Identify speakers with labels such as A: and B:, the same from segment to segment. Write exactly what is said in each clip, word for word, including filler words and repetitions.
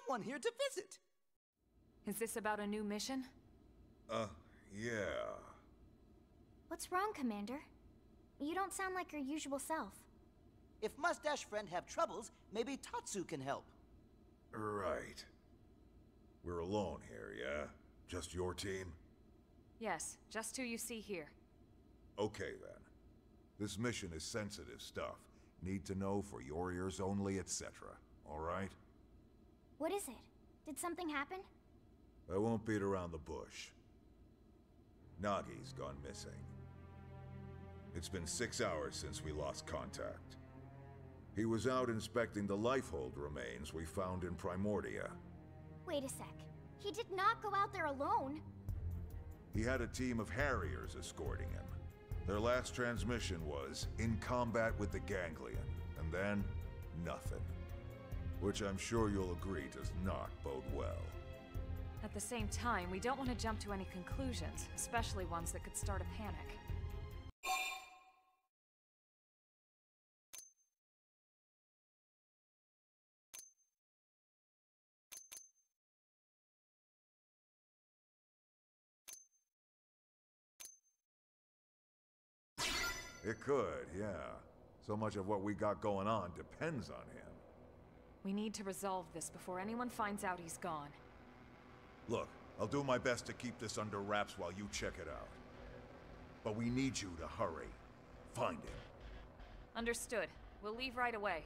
A: someone here to visit.
B: Is this about a new mission?
C: Uh, yeah.
D: What's wrong, Commander? You don't sound like your usual self.
A: If Mustache Friend have troubles, maybe Tatsu can help.
C: Right. We're alone here, yeah? Just your team?
B: Yes, just who you see here.
C: Okay, then. This mission is sensitive stuff. Need to know for your ears only, et cetera. All right?
D: What is it? Did something happen?
C: I won't beat around the bush. Nagi's gone missing. It's been six hours since we lost contact. He was out inspecting the Lifehold remains we found in Primordia.
D: Wait a sec. He did not go out there alone.
C: He had a team of Harriers escorting him. Their last transmission was, in combat with the Ganglion, and then, nothing. Which I'm sure you'll agree does not bode well.
B: At the same time, we don't want to jump to any conclusions, especially ones that could start a panic.
C: It could, yeah. So much of what we got going on depends on him.
B: We need to resolve this before anyone finds out he's gone.
C: Look, I'll do my best to keep this under wraps while you check it out. But we need you to hurry. Find him.
B: Understood. We'll leave right away.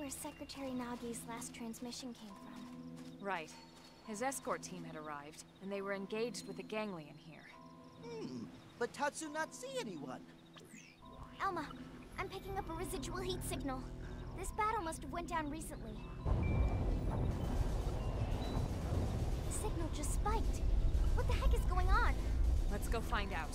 D: where Secretary Nagi's last transmission came from.
B: Right. His escort team had arrived, and they were engaged with a ganglion here.
A: Hmm, but Tatsu not see anyone.
D: Elma, I'm picking up a residual heat signal. This battle must have went down recently. The signal just spiked. What the heck is going on?
B: Let's go find out.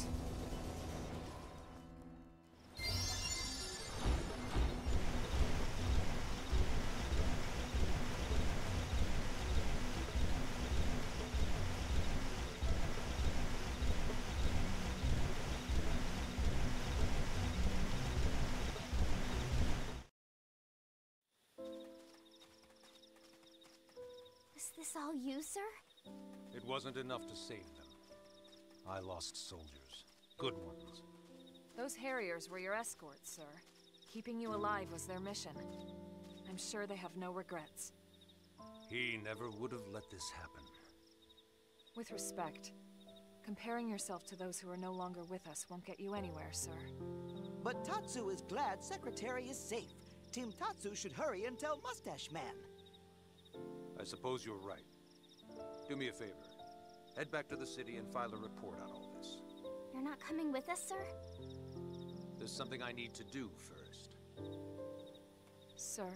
D: Is this all you, sir?
E: It wasn't enough to save them. I lost soldiers. Good ones.
B: Those Harriers were your escorts, sir. Keeping you alive was their mission. I'm sure they have no regrets.
E: He never would have let this happen.
B: With respect, comparing yourself to those who are no longer with us won't get you anywhere, sir.
A: But Tatsu is glad Secretary is safe. Team Tatsu should hurry and tell Mustache Man.
E: I suppose you're right. Do me a favor. Head back to the city and file a report on all this.
D: You're not coming with us, sir?
E: There's something I need to do first.
B: Sir.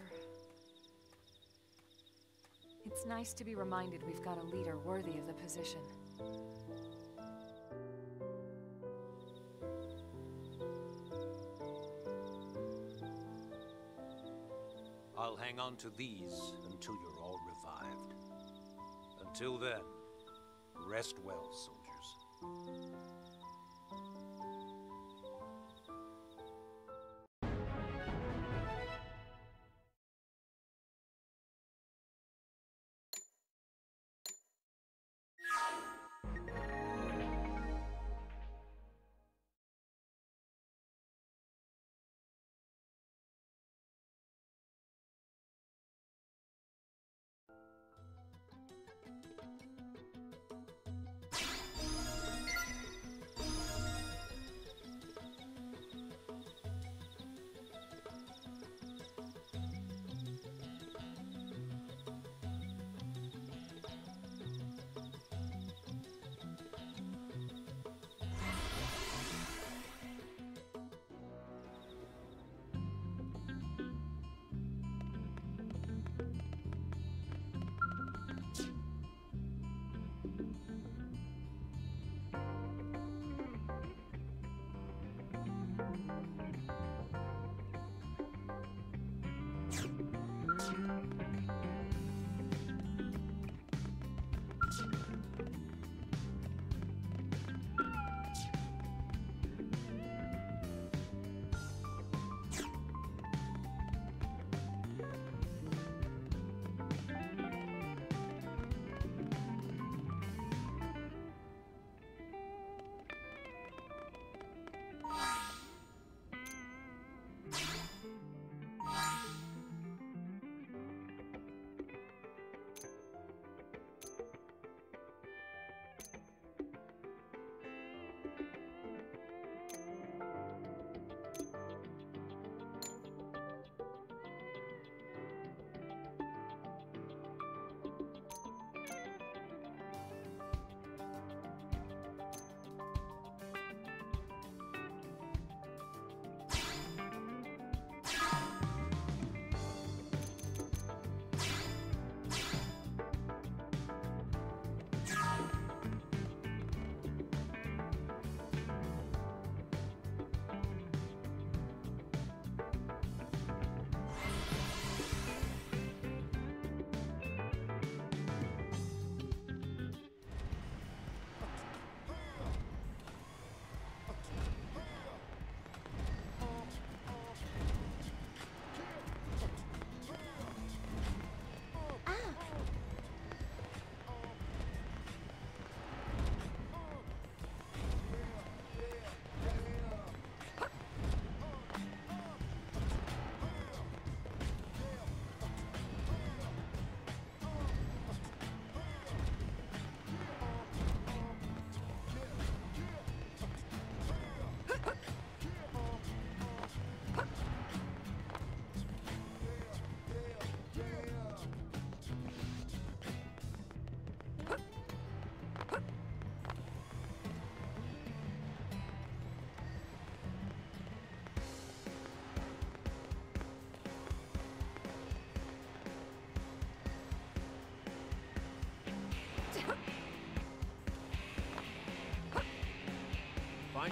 B: It's nice to be reminded we've got a leader worthy of the position.
E: I'll hang on to these until you're all revived. Until then, rest well, soldiers.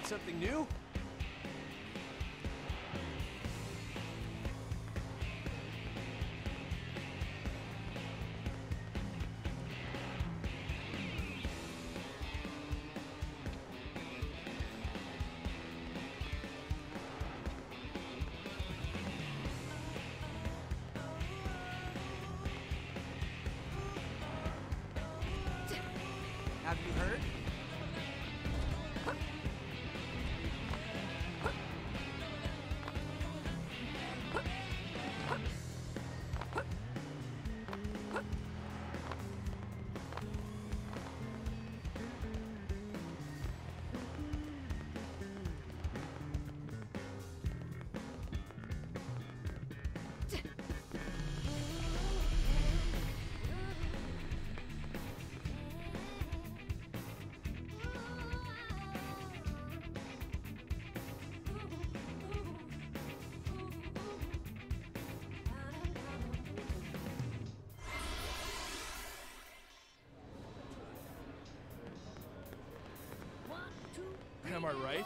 F: something new?
G: Have you heard?
F: Am I right?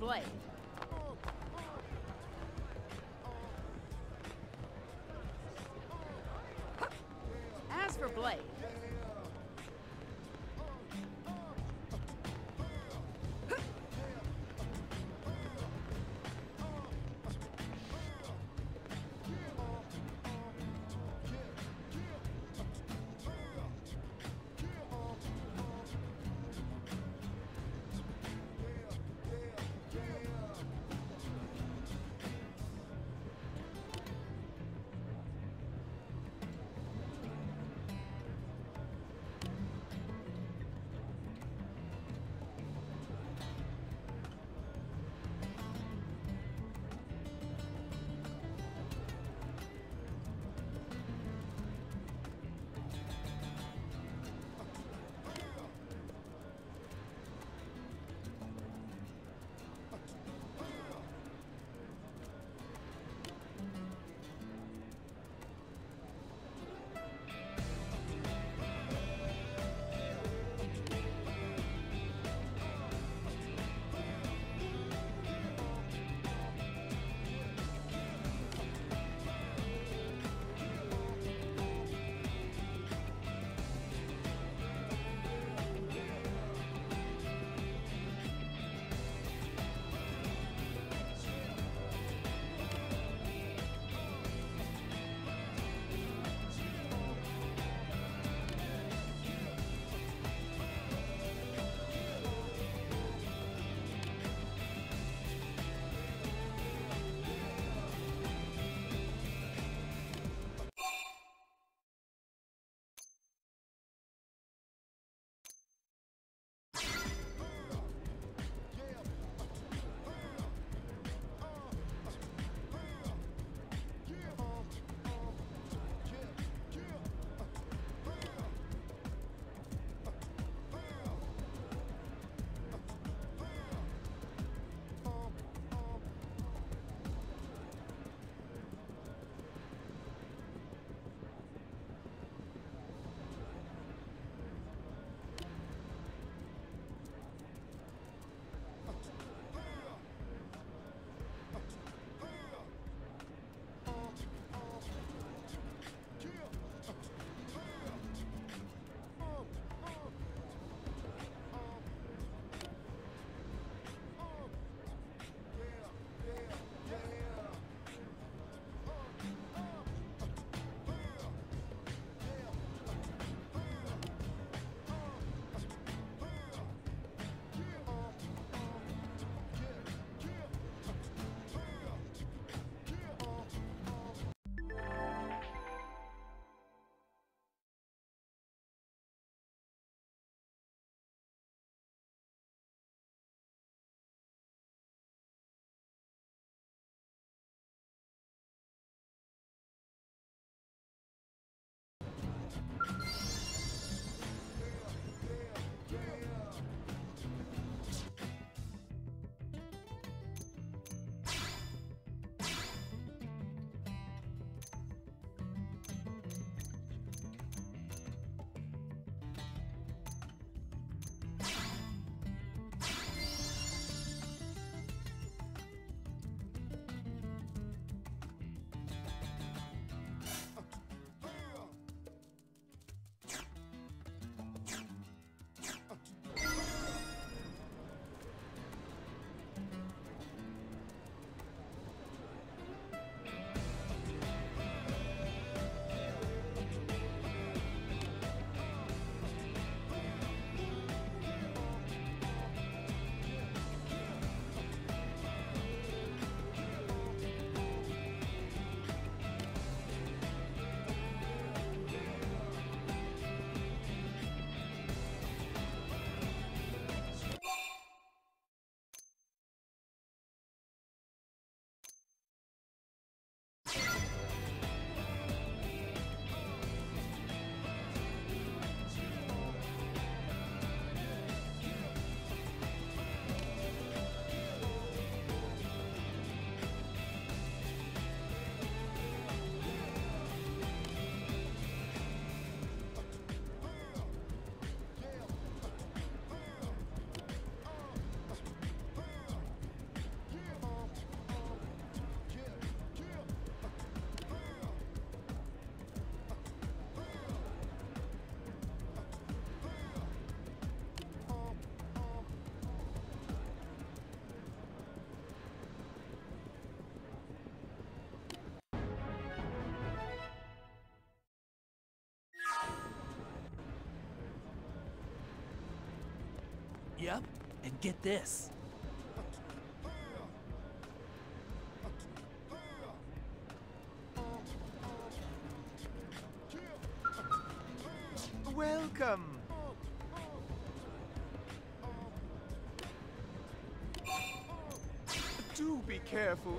G: Blade. As for Blade,
F: Yep, and get this.
A: Welcome. Do be careful.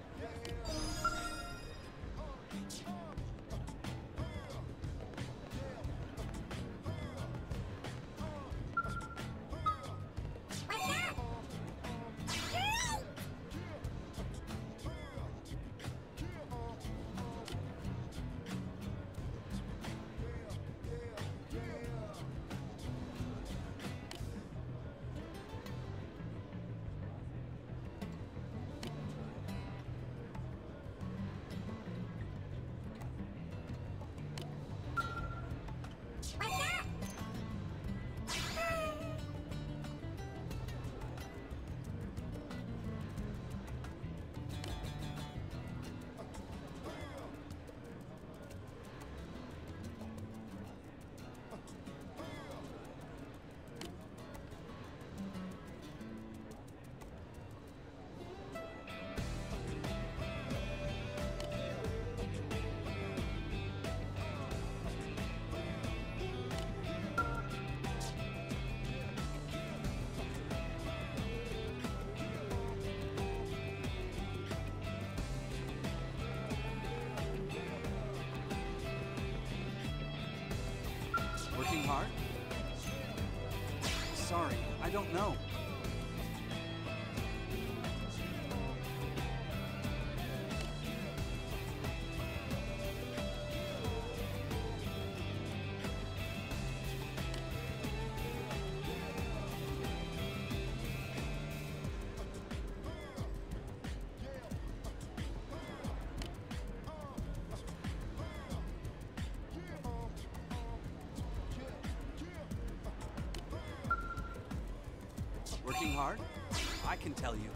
H: Working hard? Sorry, I don't know. Working hard? I can tell you.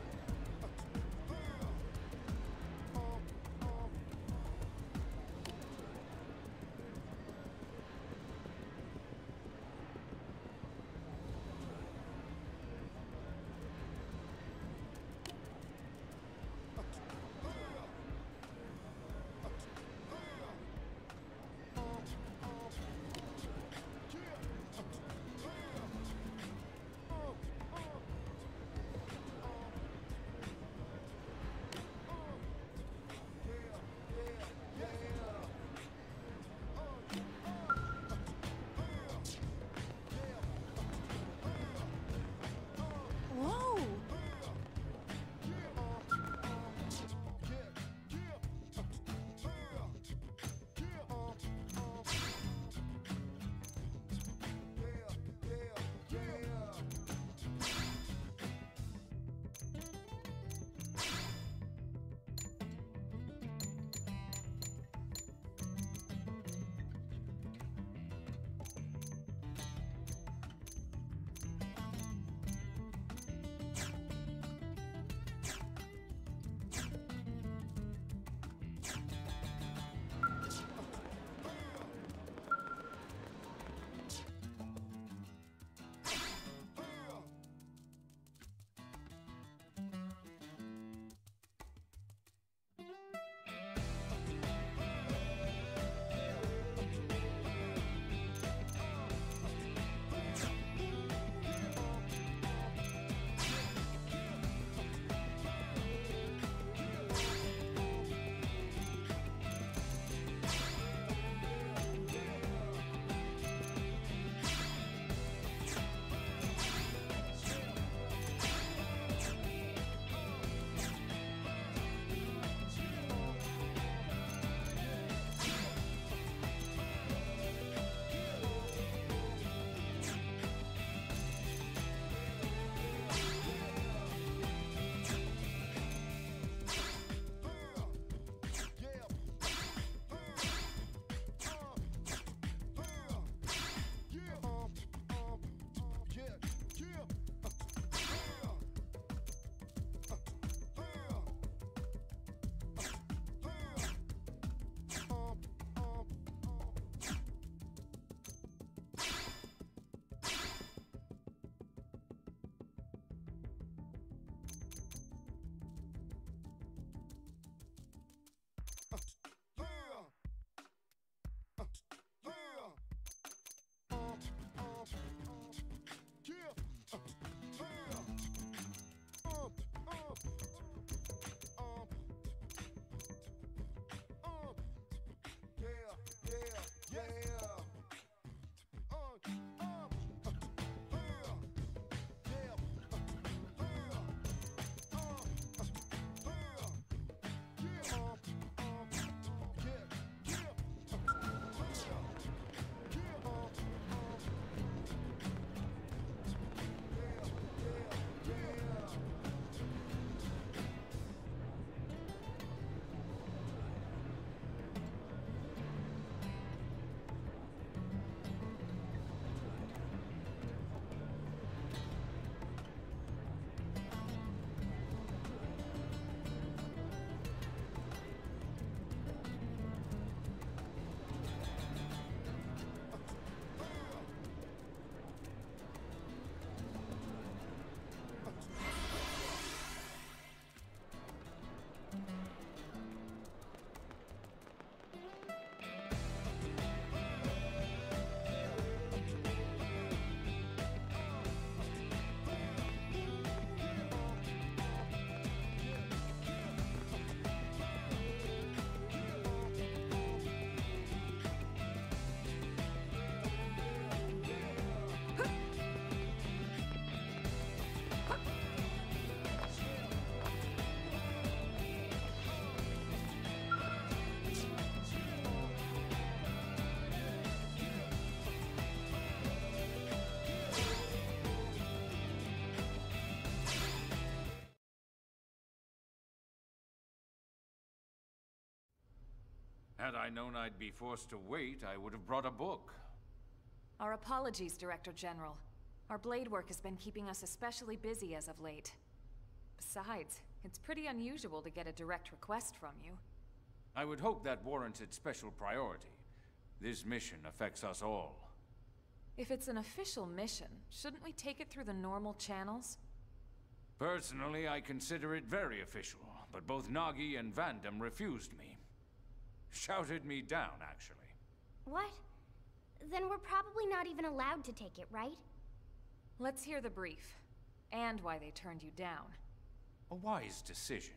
I: Had I known I'd be forced to wait, I would have brought a book.
B: Our apologies, Director General. Our blade work has been keeping us especially busy as of late. Besides, it's pretty unusual to get a direct request from you.
I: I would hope that warranted special priority. This mission affects us all.
B: If it's an official mission, shouldn't we take it through the normal channels?
I: Personally, I consider it very official, but both Nagi and Vandam refused me. Shouted me down, actually.
D: What? Then we're probably not even allowed to take it, right?
B: Let's hear the brief, and why they turned you down.
I: A wise decision.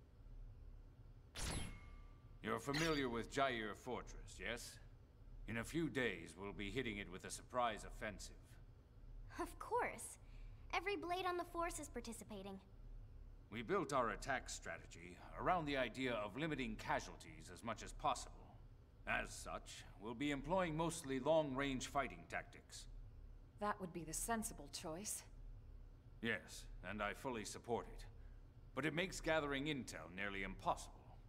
I: You're familiar with Jair Fortress, yes? In a few days, we'll be hitting it with a surprise offensive.
D: Of course. Every blade on the Force is participating.
I: We built our attack strategy around the idea of limiting casualties as much as possible. As such, we'll be employing mostly long-range fighting tactics.
B: That would be the sensible choice.
I: Yes, and I fully support it. But it makes gathering intel nearly impossible.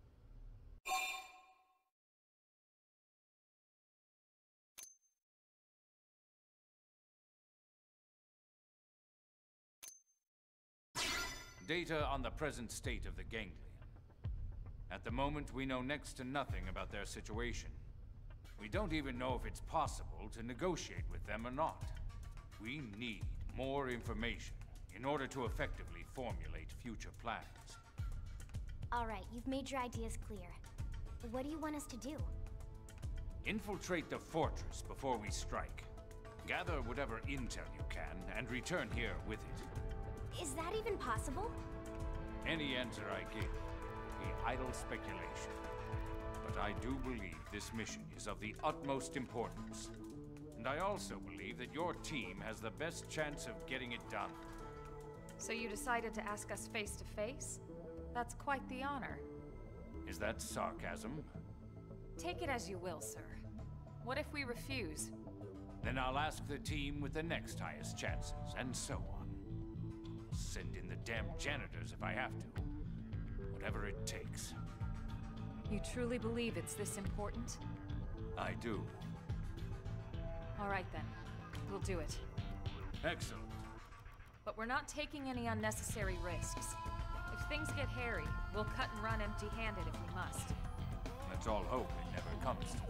I: Data on the present state of the ganglion. At the moment, we know next to nothing about their situation. We don't even know if it's possible to negotiate with them or not. We need more information in order to effectively formulate future plans.
D: All right, you've made your ideas clear. What do you want us to do?
I: Infiltrate the fortress before we strike. Gather whatever intel you can and return here with it.
D: Is that even possible?
I: Any answer I give will be idle speculation. But I do believe this mission is of the utmost importance. And I also believe that your team has the best chance of getting it done.
B: So you decided to ask us face to face? That's quite the honor.
I: Is that sarcasm?
B: Take it as you will, sir. What if we refuse?
I: Then I'll ask the team with the next highest chances, and so on. Send in the damn janitors if I have to. Whatever it takes.
B: You truly believe it's this important?
I: I do.
B: All right then. We'll do it.
I: Excellent.
B: But we're not taking any unnecessary risks. If things get hairy, we'll cut and run empty-handed if we must.
I: Let's all hope it never comes to that.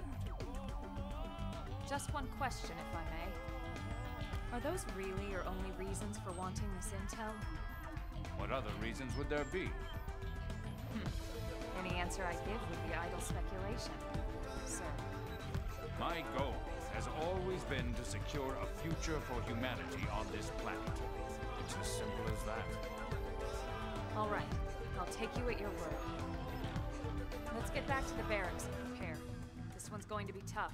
B: Just one question, if I may. Are those really your only reasons for wanting this intel?
I: What other reasons would there be?
B: Hmm. Any answer I give would be idle speculation, sir.
I: My goal has always been to secure a future for humanity on this planet. It's as simple as that.
B: All right. I'll take you at your word. Let's get back to the barracks and prepare. This one's going to be tough.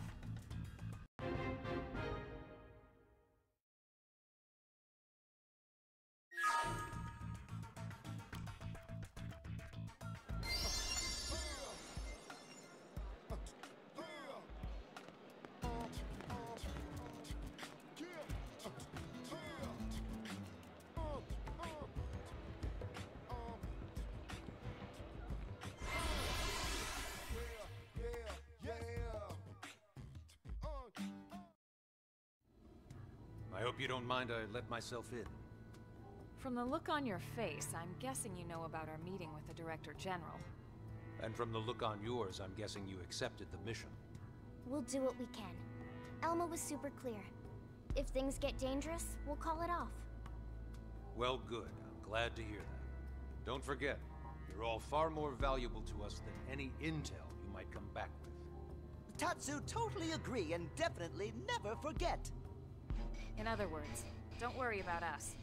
E: I hope you don't mind I let myself in.
B: From the look on your face, I'm guessing you know about our meeting with the Director General.
E: And from the look on yours, I'm guessing you accepted the mission.
D: We'll do what we can. Elma was super clear. If things get dangerous, we'll call it off.
E: Well, good. I'm glad to hear that. Don't forget, you're all far more valuable to us than any intel you might come back with.
A: Tatsu totally agree and definitely never forget.
B: In other words, don't worry about us.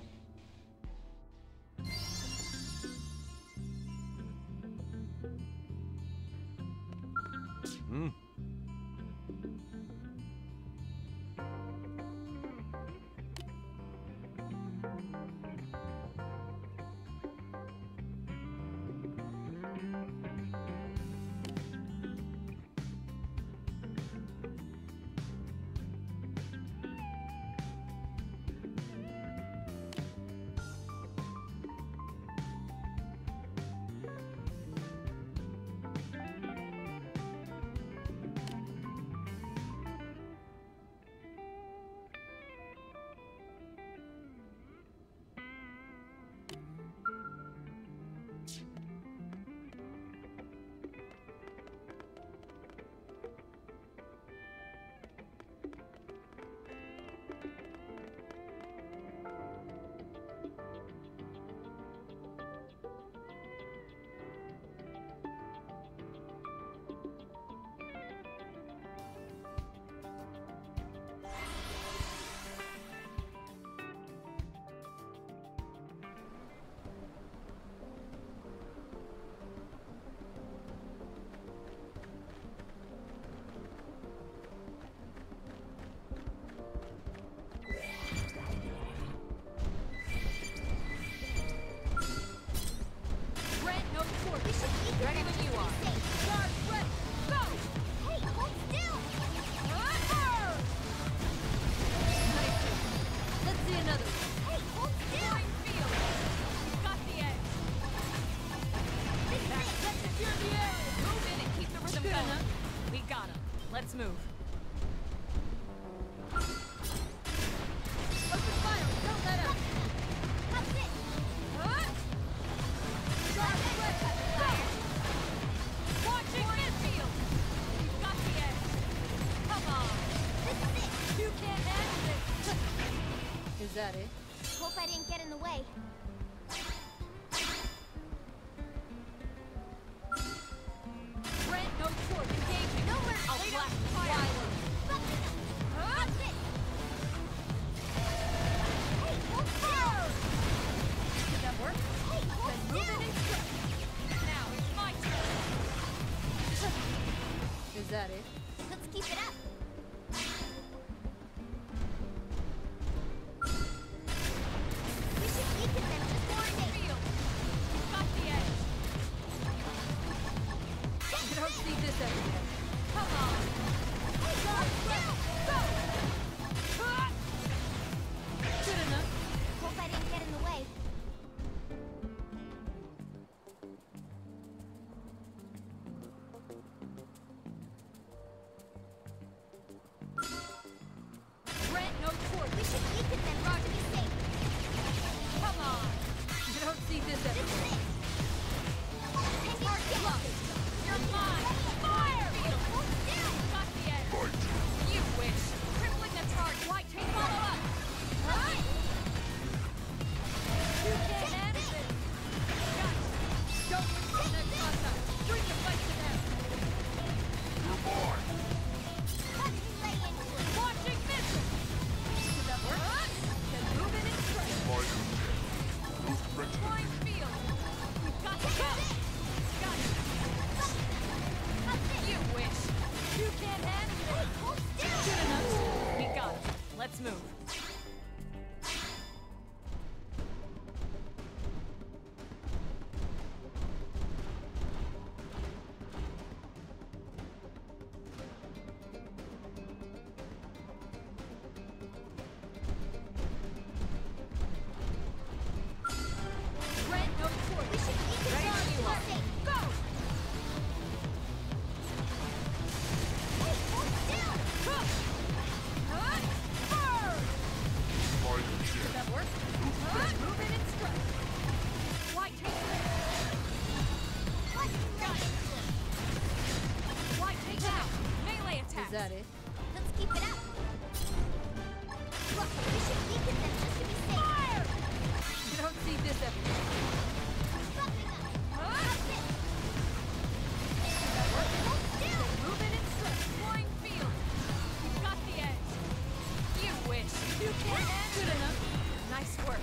E: Hmm.
B: Ready when you are.
G: Charge, ready, go!
D: Hey, hold still!
G: Let's see another one.
D: Hey, hold still!
B: Flying field. We've got the edge.
G: Let's secure the area.
B: Move in and keep the rhythm
G: Good
B: going.
G: enough.
B: We got him. Let's move.
G: Open fire. Don't let up.
D: That's it!
G: Charge, ready, go!
B: Watching midfield. We've got the edge. Come on.
D: This is it!
G: You can't handle it. Is that it?
D: Hope I didn't get in the way.
G: Brent, no short. Engaging.
D: No mercy.
B: I'll
G: Lead
B: blast
G: up.
B: fire.
D: Bucking up! That's it! Hey, hold still!
G: Did that work?
D: Hey, hold
G: Then move
D: still!
G: it and strike.
B: Now it's my turn.
G: Is that it?
D: Let's keep it up! We should weaken them just more days.
B: Field. We've got the edge.
G: You don't see this every day.
B: Come on.
D: Hey, hold still!
G: Good enough.
D: Hope I didn't get in the way.
G: Brent, no short.
D: We should weaken them just to be safe.
B: Come on.
G: You don't see this every
D: This
G: day.
D: is it! Pending skill!
B: You're mine. Fire. Field.
D: Hold still!
B: We've got the edge. You wish. Crippling the charge. White take follow up.
D: Right.
G: You can't handle it.
B: Gotcha.
G: Don't wait for the next contact. Bring the fight to them.
D: Let's lay into it.
B: Watching mission.
G: Did that work? Then move in and strike.
B: Flying field. We've got the edge. Gotcha.
D: That's it!
B: You wish.
G: You can't handle it.
D: Hold still!
B: Good enough. We got him. Let's move.
G: Brent, no short.
D: We should weaken
B: Ready
D: them
B: when
D: to
B: you
D: be
B: are.
D: safe.
B: Go.
D: Hey, hold still!
G: Did that work? Then move in and strike.
B: White take
D: Let's lay into it.
B: White take out. Melee attack.
G: Is that it?
D: Let's keep it up. Look, we should weaken them just to be safe.
G: You don't see this every day.
D: Bucking up. That's it. Hold still!
G: Move in and strike.
B: Flying field. We've got the edge. You wish.
G: You can't handle it. Good enough.
B: Nice work.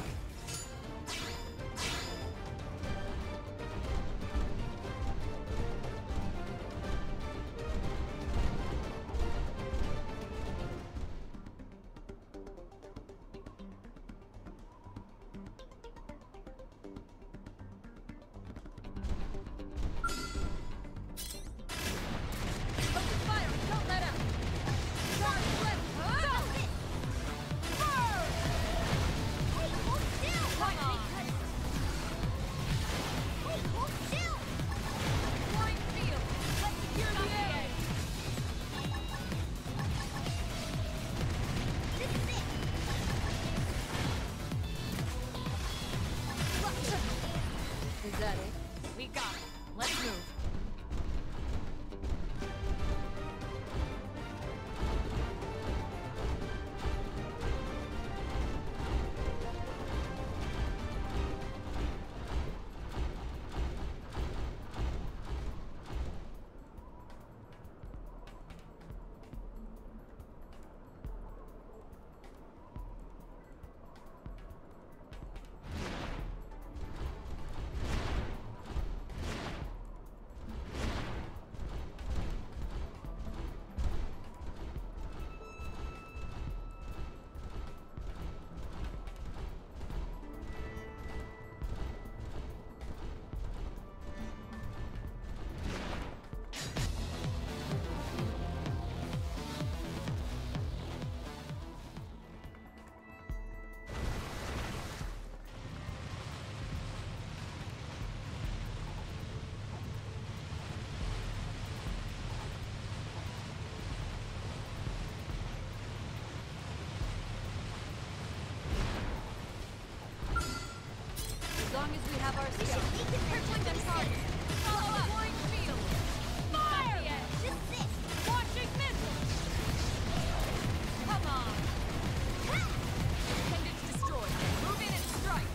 G: have our skill. Crippling the target. Follow up. Point field. Fire! Just this. Launching missile. Come on. Appendage destroyed. Move in and strike.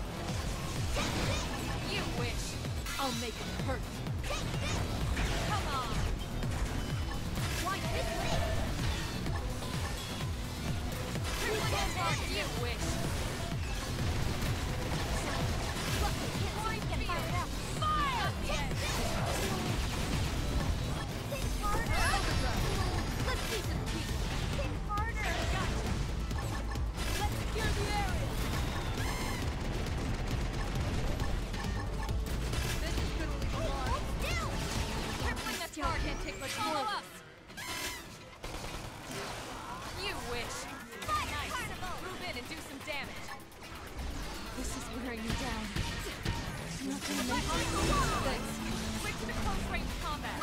G: You wish. I'll make it hurt. Come on. Why this way? Crippling the target. You wish. Point field. Fire!
D: Think harder!
G: Let's see some people.
D: Think harder!
G: Gotcha. Let's secure the area. This is gonna leave a mark.
D: Still!
G: Crippling the target. Can't take much more of us. You wish. Nice. Move in and do some damage. This is wearing you down. Nothing makes it. Thanks. Switch to close range combat.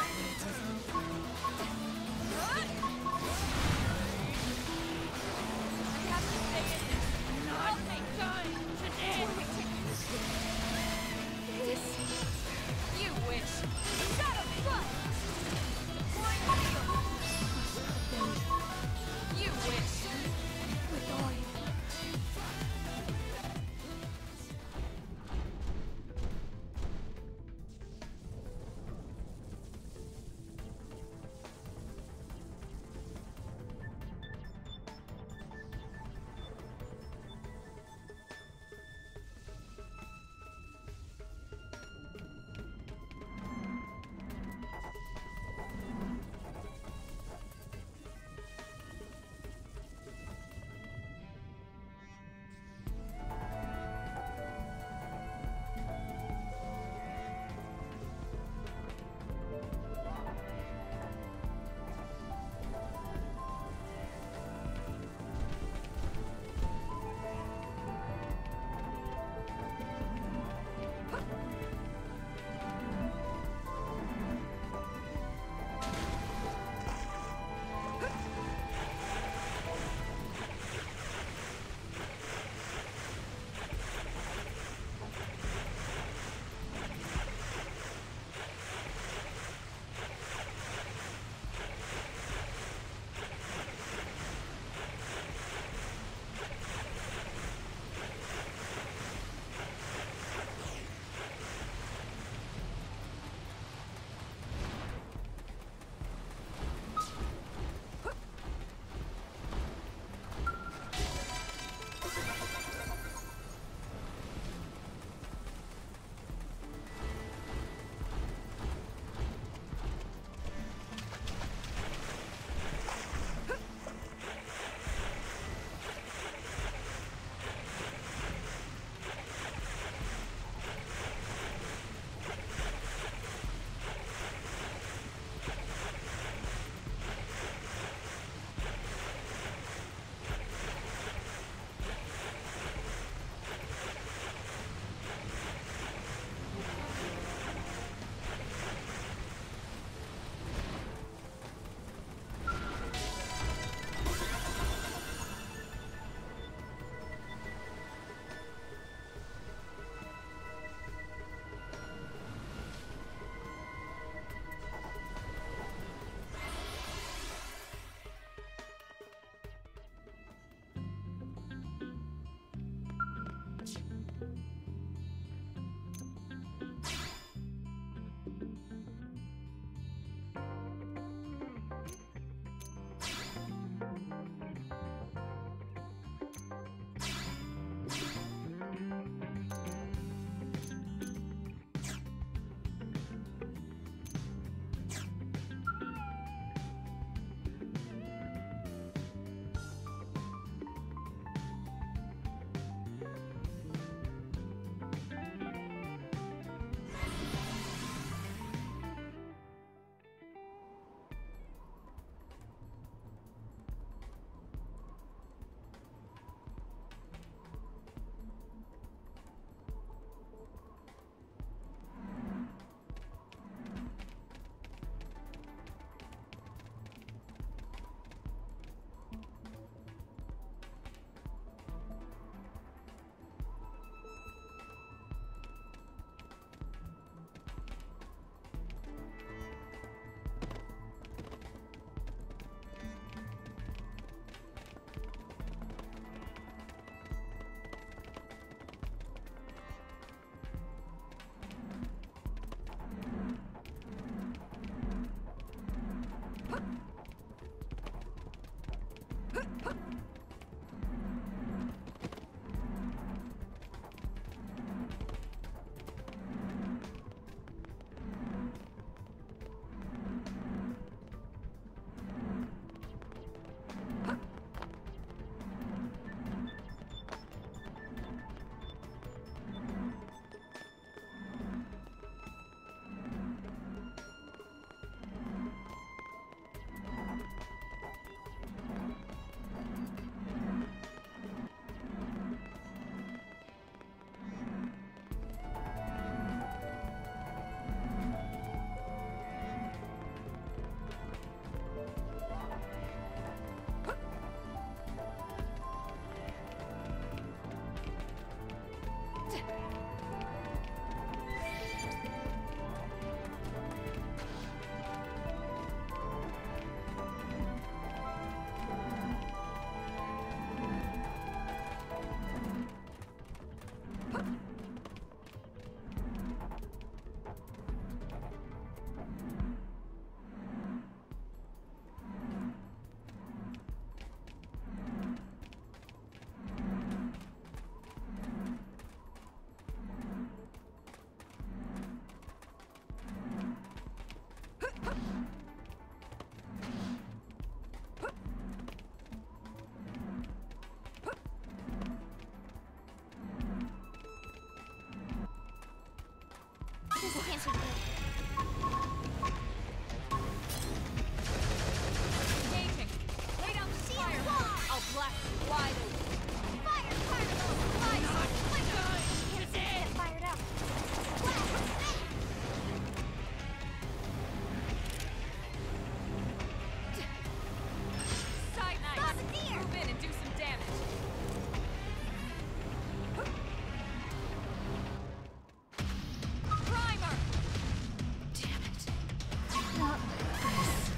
G: I have to stay in this. Nothing time today.
D: This...
G: You wish. Shut up, foot. Point field. You wish. With all you.
D: This can't be good.
G: Engaging. Lay down the fire. I'll blast you wide open.
D: Fire particle! Fire!
G: Can't
D: Get fired up.
G: Side nice. Move in and do some damage. Primer!
D: Damn it. Not like this.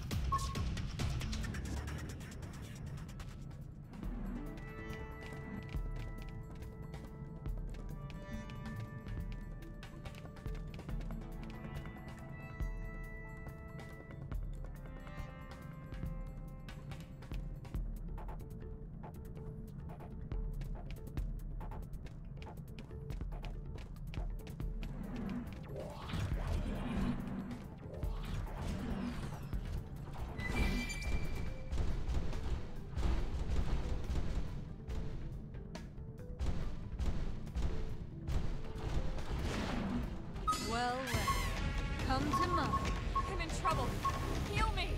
G: Well, well. Come to mama. I'm in trouble. Heal me!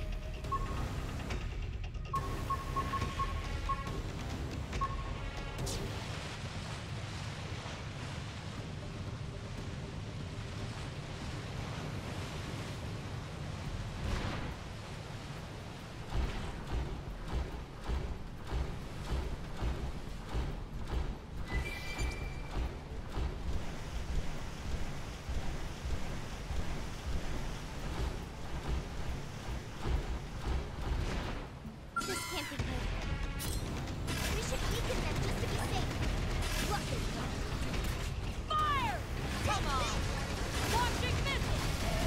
D: This can't be good. We should weaken them just to be safe. Look at them.
G: Fire! Come on! Launching missile!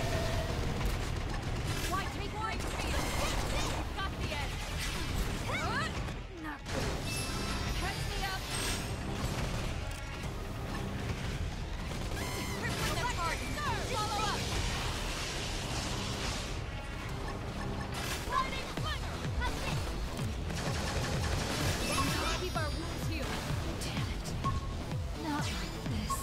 G: Why take wide field? You've got the edge. Huh? Not good. Catch me up. Crippling their target. Follow up. Lightning slinger!
D: How's it?
G: Keep our wounds healed.
D: Damn it. Not like this.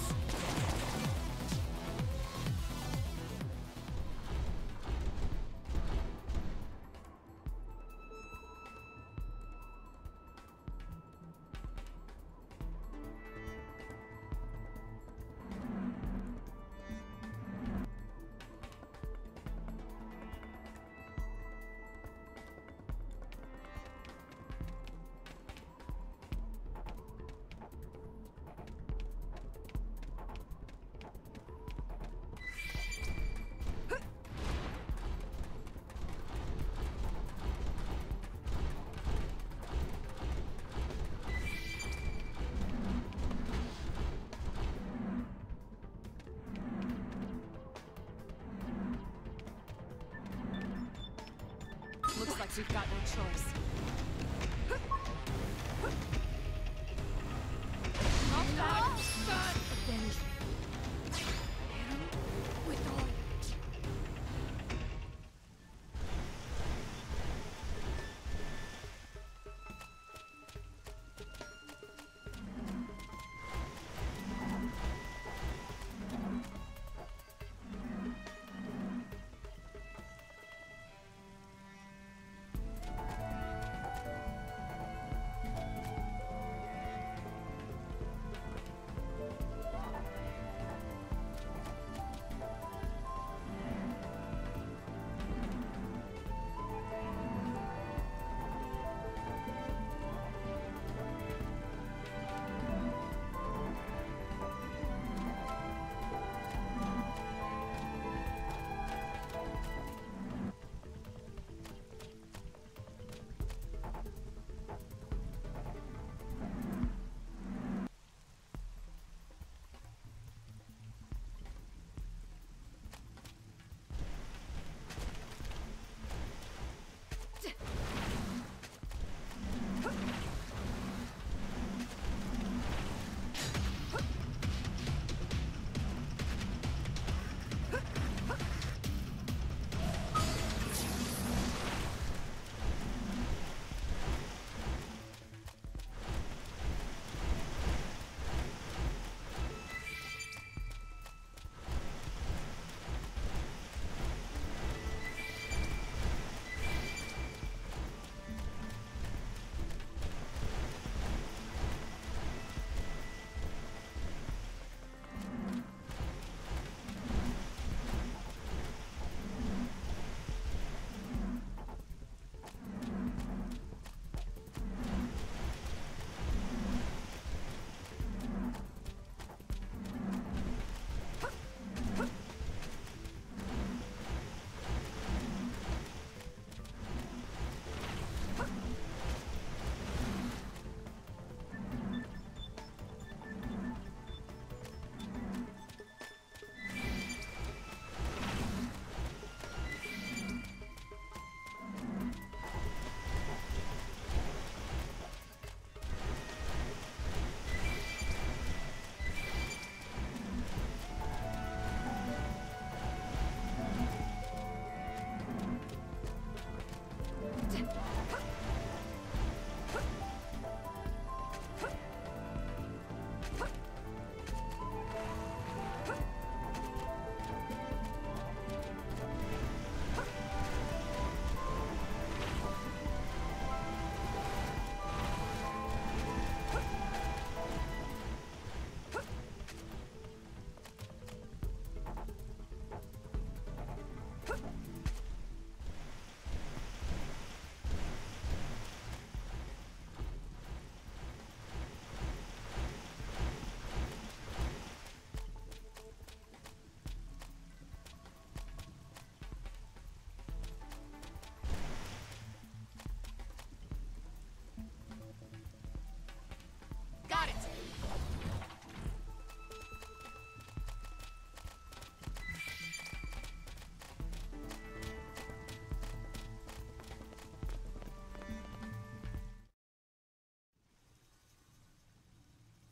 B: Looks like we've got no choice.
G: I'm not done! Avenge me. Hit him with all your...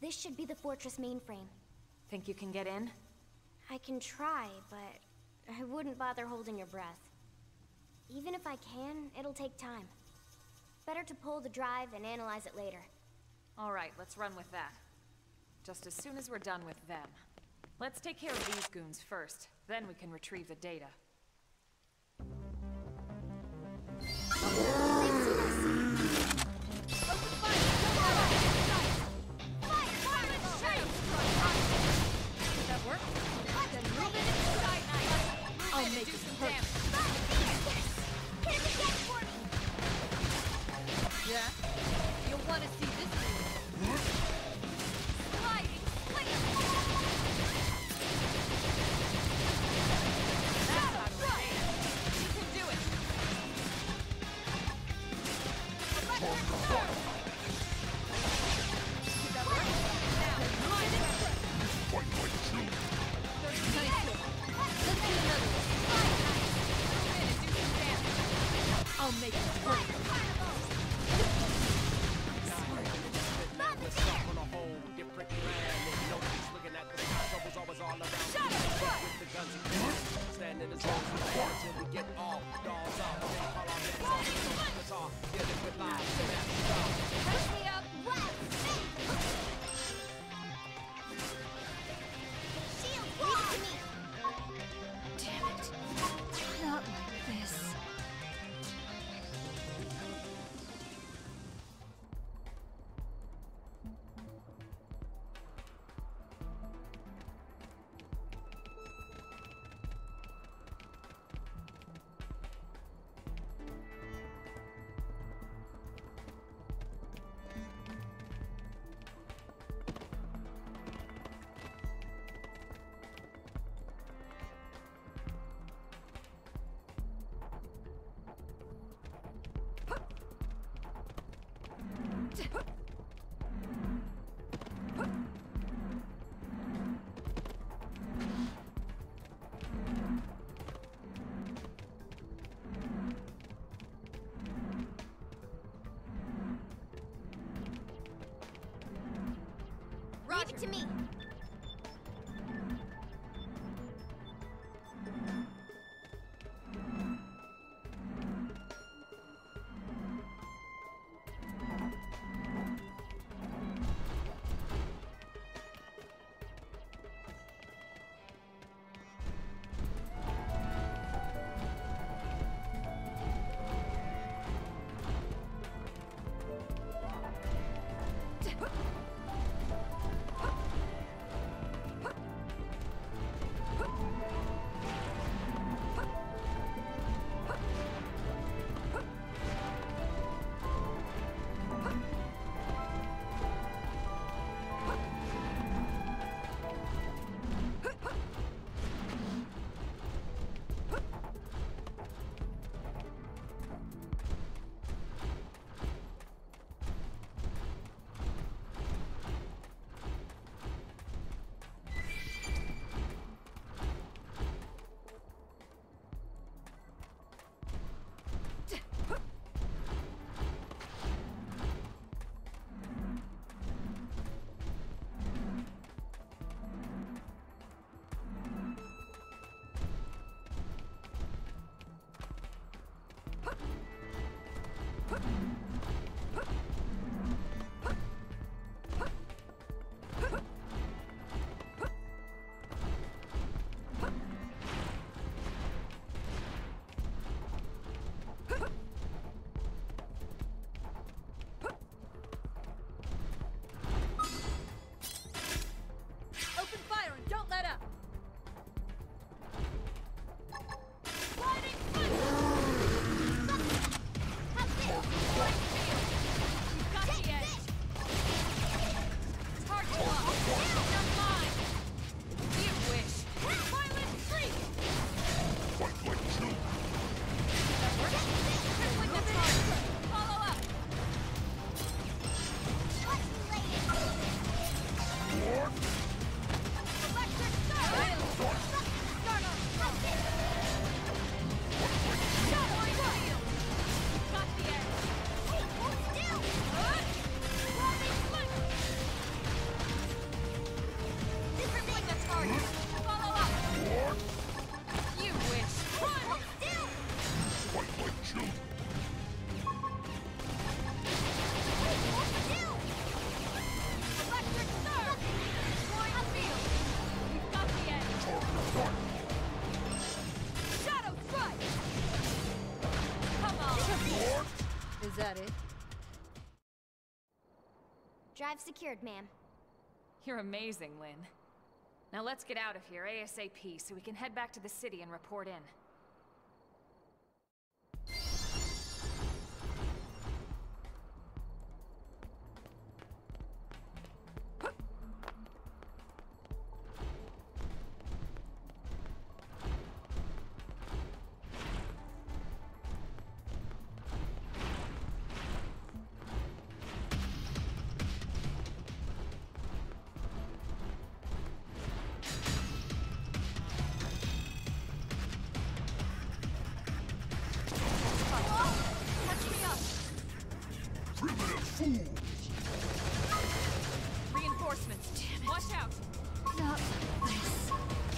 D: This should be the fortress mainframe.
B: Think you can get in?
D: I can try, but I wouldn't bother holding your breath. Even if I can, it'll take time. Better to pull the drive and analyze it later.
B: All right, let's run with that. Just as soon as we're done with them. Let's take care of these goons first, then we can retrieve the data.
G: That work? Then move it inside. I'll make
B: do
G: it
B: some
G: hurt.
B: damage.
D: Hit it again for me!
G: Yeah? You'll want to see this move. Sliding slam!
B: That's out of range. You can do it.
G: Electric surge! Did that work? Now, line it up. Nice hit. Let's do another one.
B: Move in and do some damage.
G: I'll make it hurt.
J: On a whole different land, and nobody's looking at the sky. Trouble's always all around.
G: Shut up!
J: With the guns and guns, standing as long as we can until we get all dolls off. Then call our men on the guitar, dealing with lives and that's
G: Push me up.
D: Shield, leave it to me!
G: Damn it. Not like this.
D: Leave it to me!
G: that it?
D: Drive secured, ma'am.
B: You're amazing, Lynn. Now let's get out of here ASAP so we can head back to the city and report in. Reinforcements. Damn it. Watch out.
G: Not this.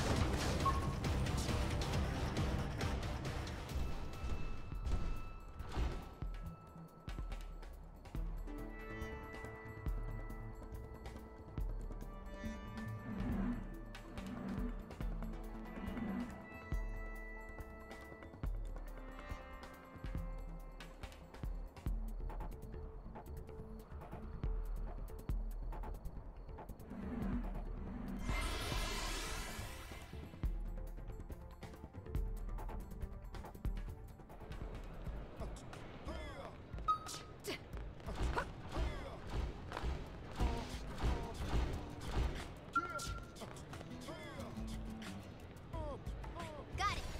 D: Got it.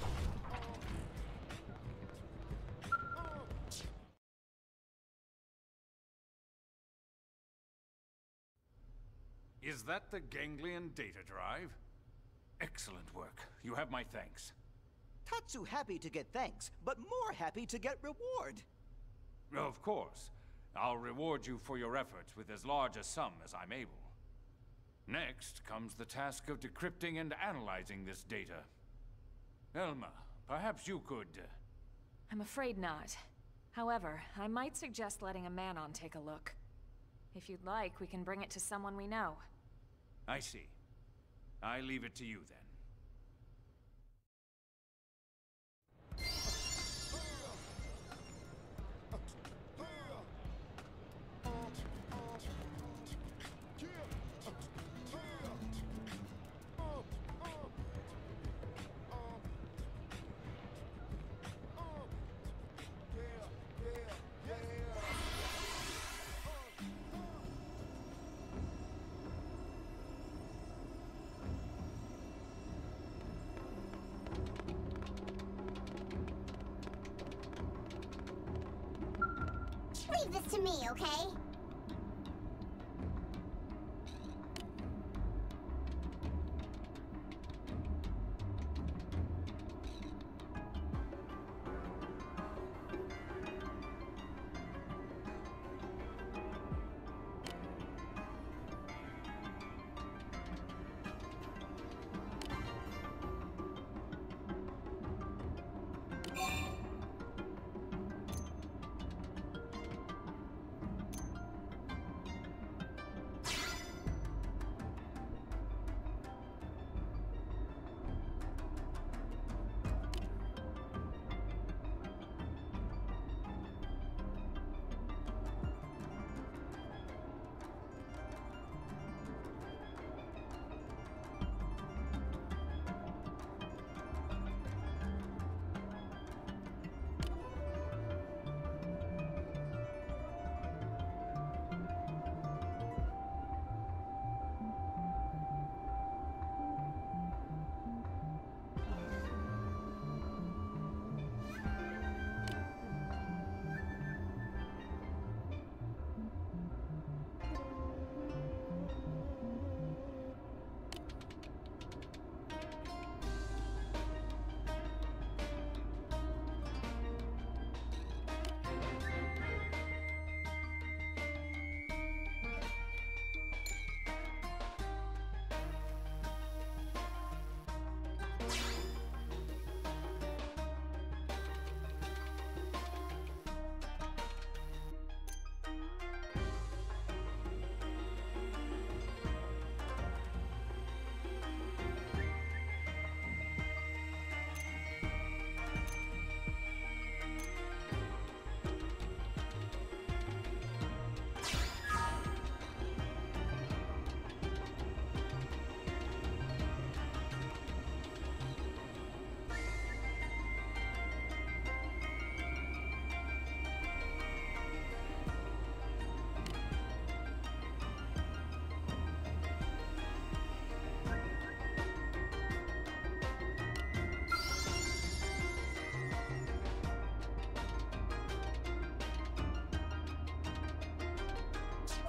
I: Is that the ganglion data drive? Excellent work. You have my thanks.
A: Tatsu happy to get thanks, but more happy to get reward.
I: Of course. I'll reward you for your efforts with as large a sum as I'm able. Next comes the task of decrypting and analyzing this data. Elma, perhaps you could... Uh...
B: I'm afraid not. However, I might suggest letting a man-on take a look. If you'd like, we can bring it to someone we know.
I: I see. I leave it to you then.
D: Leave this to me, okay?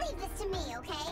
K: leave this to me, okay?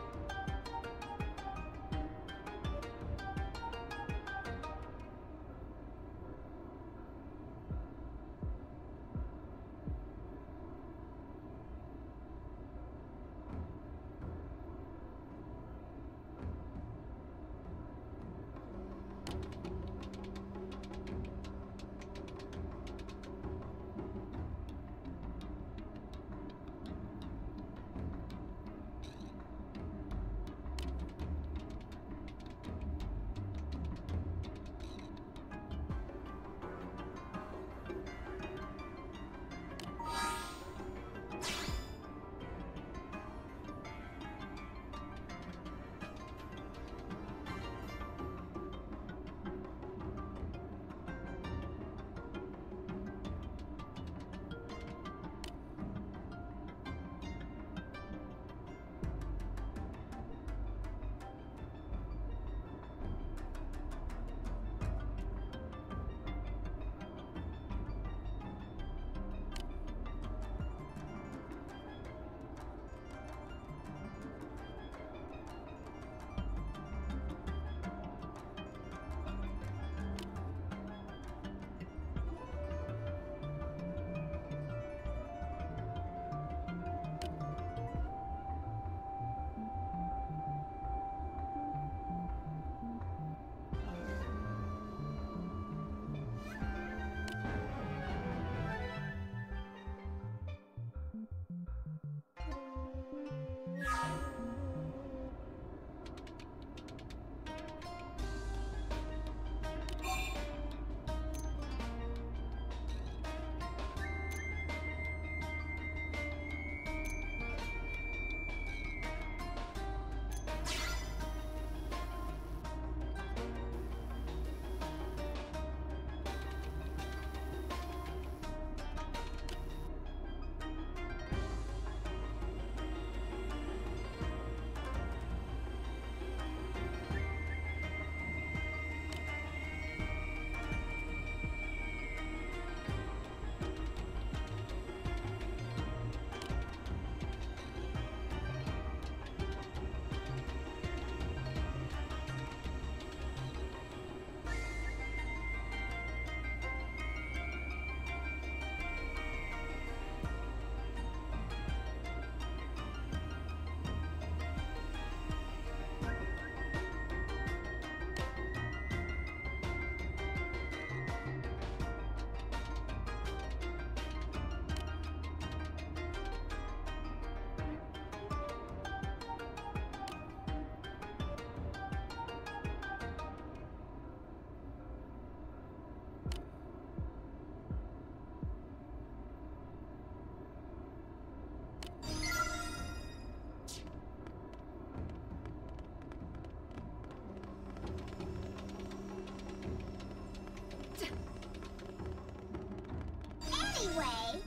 K: Anyway...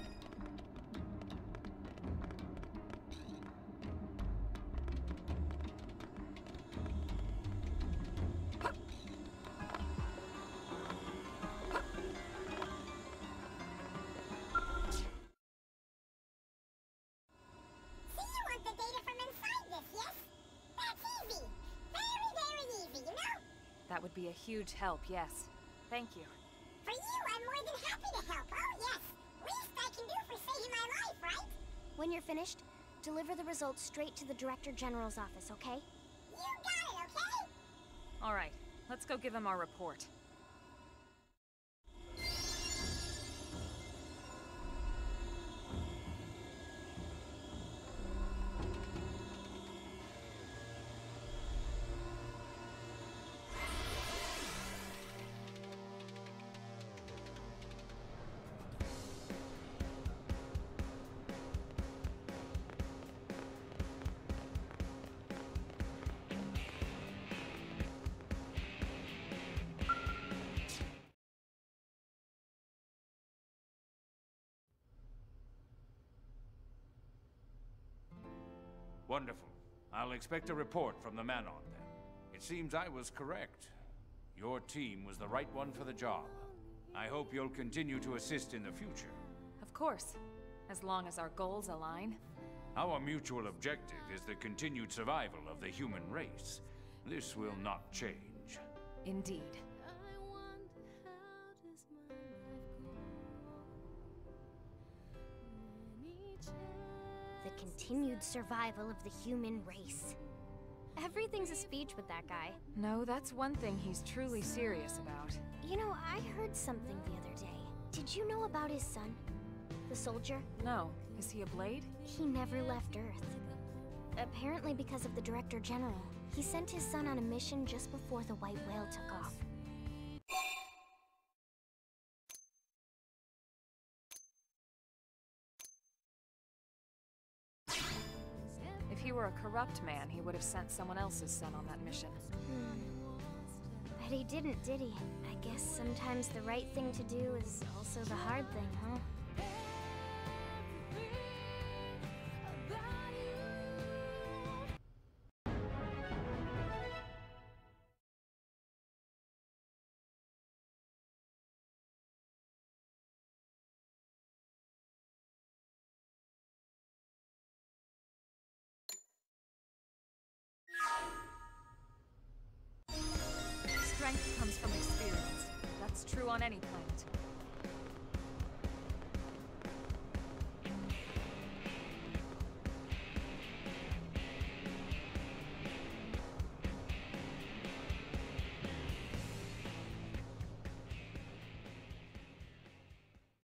B: That would be a huge help, yes. Thank you.
K: For you, I'm more than happy to help. Oh, yes. Least I can do for saving my life, right?
D: When you're finished, deliver the results straight to the Director General's office, okay?
K: You got it, okay?
B: All right. Let's go give him our report.
I: Wonderful. I'll expect a report from the Manon then. It seems I was correct. Your team was the right one for the job. I hope you'll continue to assist in the future.
B: Of course. As long as our goals align.
I: Our mutual objective is the continued survival of the human race. This will not change.
B: Indeed.
D: The continued survival of the human race. Everything's a speech with that guy.
B: No, that's one thing he's truly serious about.
D: You know, I heard something the other day. Did you know about his son? The soldier?
B: No. Is he a Blade?
D: He never left Earth. Apparently because of the Director General. He sent his son on a mission just before the White Whale took off.
B: If he were a corrupt man, he would have sent someone else's son on that mission.
D: Hmm. But he didn't, did he? I guess sometimes the right thing to do is also the hard thing, huh?
B: Strength comes from experience. That's true on any planet.